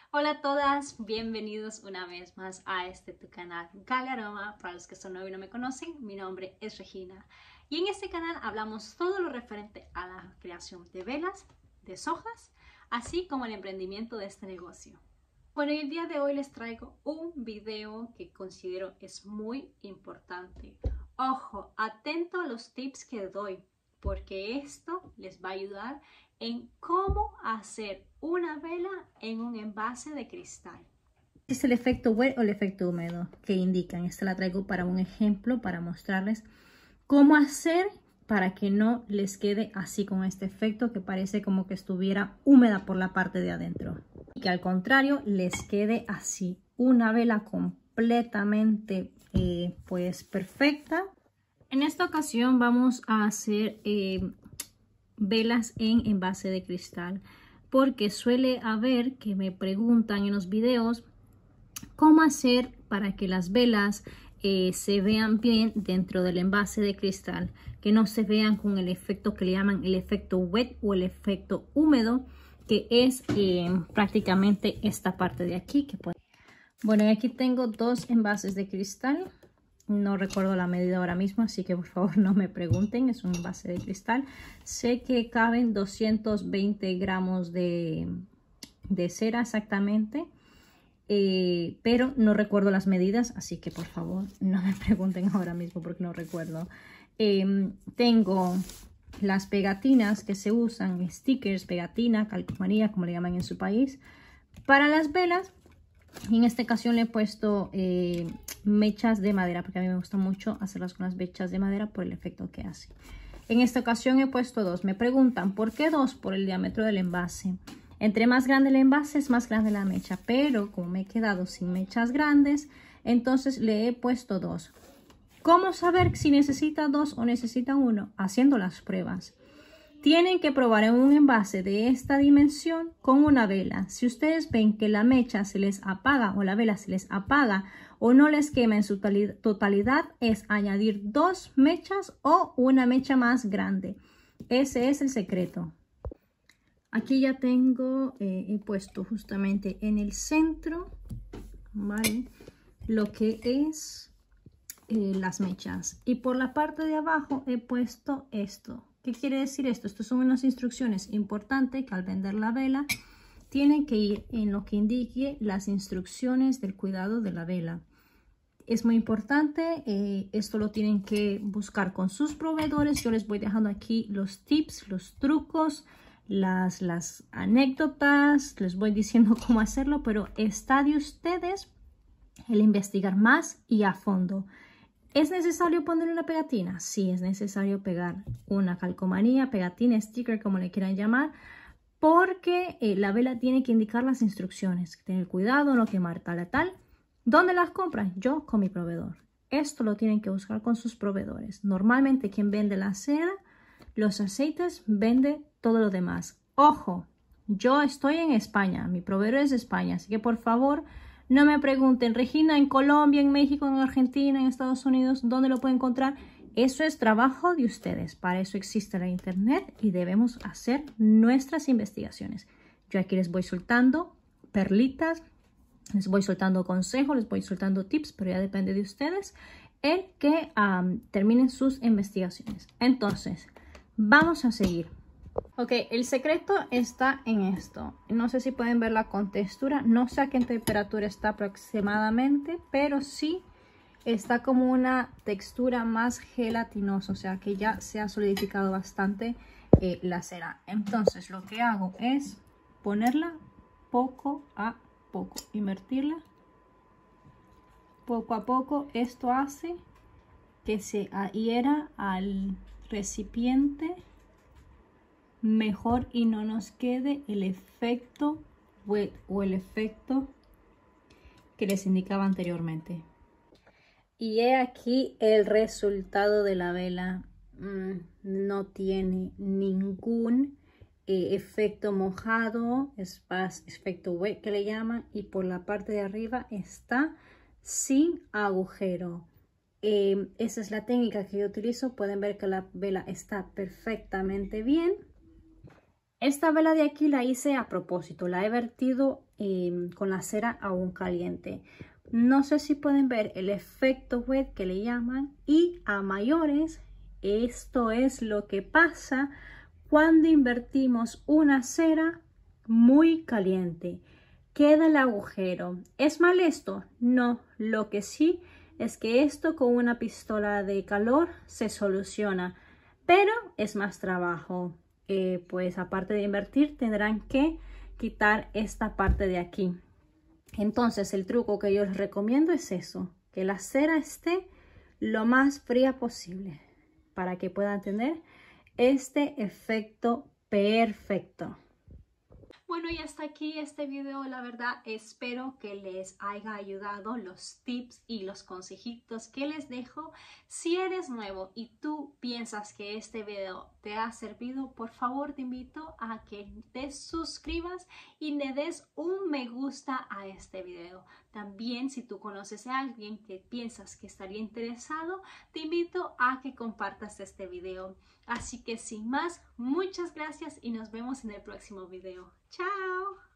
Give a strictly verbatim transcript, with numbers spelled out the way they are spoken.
Hola a todas, bienvenidos una vez más a este tu canal Galaroma. Para los que son nuevos y no me conocen, mi nombre es Regina y en este canal hablamos todo lo referente a la creación de velas, de sojas, así como el emprendimiento de este negocio. Bueno, y el día de hoy les traigo un video que considero es muy importante. Ojo, atento a los tips que doy, porque esto les va a ayudar en cómo hacer una vela en un envase de cristal. Es el efecto wet o el efecto húmedo que indican. Esta la traigo para un ejemplo, para mostrarles cómo hacer para que no les quede así con este efecto que parece como que estuviera húmeda por la parte de adentro. Y que al contrario les quede así, una vela completamente eh, pues perfecta. En esta ocasión vamos a hacer eh, velas en envase de cristal, porque suele haber que me preguntan en los videos cómo hacer para que las velas eh, se vean bien dentro del envase de cristal, que no se vean con el efecto que le llaman el efecto wet o el efecto húmedo, que es eh, prácticamente esta parte de aquí. Que puede... Bueno, y aquí tengo dos envases de cristal. No recuerdo la medida ahora mismo, así que por favor no me pregunten. Es un envase de cristal. Sé que caben doscientos veinte gramos de, de cera exactamente. Eh, pero no recuerdo las medidas, así que por favor no me pregunten ahora mismo porque no recuerdo. Eh, tengo las pegatinas que se usan, stickers, pegatina, calcomanía, como le llaman en su país, para las velas. Y en esta ocasión le he puesto eh, mechas de madera, porque a mí me gusta mucho hacerlas con las mechas de madera por el efecto que hace. En esta ocasión he puesto dos. Me preguntan, ¿por qué dos? Por el diámetro del envase. Entre más grande el envase es más grande la mecha, pero como me he quedado sin mechas grandes, entonces le he puesto dos. ¿Cómo saber si necesita dos o necesita uno? Haciendo las pruebas. Tienen que probar en un envase de esta dimensión con una vela. Si ustedes ven que la mecha se les apaga o la vela se les apaga o no les quema en su totalidad, es añadir dos mechas o una mecha más grande. Ese es el secreto. Aquí ya tengo, eh, he puesto justamente en el centro, ¿vale? Lo que es eh, las mechas. Y por la parte de abajo he puesto esto. ¿Qué quiere decir esto? Estas son unas instrucciones importantes que al vender la vela tienen que ir en lo que indique las instrucciones del cuidado de la vela. Es muy importante, eh, esto lo tienen que buscar con sus proveedores. Yo les voy dejando aquí los tips, los trucos, las, las anécdotas, les voy diciendo cómo hacerlo, pero está de ustedes el investigar más y a fondo. ¿Es necesario poner una pegatina? Sí, es necesario pegar una calcomanía, pegatina, sticker, como le quieran llamar, porque eh, la vela tiene que indicar las instrucciones. Tener cuidado, no quemar tal a tal. ¿Dónde las compran? Yo con mi proveedor. Esto lo tienen que buscar con sus proveedores. Normalmente quien vende la cera, los aceites, vende todo lo demás. Ojo, yo estoy en España, mi proveedor es de España, así que por favor no me pregunten, Regina, en Colombia, en México, en Argentina, en Estados Unidos, ¿dónde lo puedo encontrar? Eso es trabajo de ustedes. Para eso existe la internet y debemos hacer nuestras investigaciones. Yo aquí les voy soltando perlitas, les voy soltando consejos, les voy soltando tips, pero ya depende de ustedes el que um, terminen sus investigaciones. Entonces, vamos a seguir. Ok, el secreto está en esto. No sé si pueden ver la contextura. No sé a qué temperatura está aproximadamente, pero sí está como una textura más gelatinosa. O sea que ya se ha solidificado bastante eh, la cera. Entonces lo que hago es ponerla poco a poco. Invertirla poco a poco. Esto hace que se adhiera al recipiente mejor y no nos quede el efecto wet o el efecto que les indicaba anteriormente. Y he aquí el resultado de la vela. Mm, no tiene ningún eh, efecto mojado, es más efecto wet que le llaman, y por la parte de arriba está sin agujero. Eh, esa es la técnica que yo utilizo. Pueden ver que la vela está perfectamente bien. Esta vela de aquí la hice a propósito, la he vertido eh, con la cera aún caliente. No sé si pueden ver el efecto wet que le llaman, y a mayores esto es lo que pasa cuando invertimos una cera muy caliente. Queda el agujero. ¿Es mal esto? No, lo que sí es que esto con una pistola de calor se soluciona, pero es más trabajo. Eh, pues aparte de invertir tendrán que quitar esta parte de aquí. Entonces el truco que yo les recomiendo es eso, que la cera esté lo más fría posible para que puedan tener este efecto perfecto. Bueno, y hasta aquí este video. La verdad espero que les haya ayudado los tips y los consejitos que les dejo. Si eres nuevo y tú piensas que este video te ha servido, por favor te invito a que te suscribas y le des un me gusta a este video. También, si tú conoces a alguien que piensas que estaría interesado, te invito a que compartas este video. Así que sin más, muchas gracias y nos vemos en el próximo video. ¡Chao!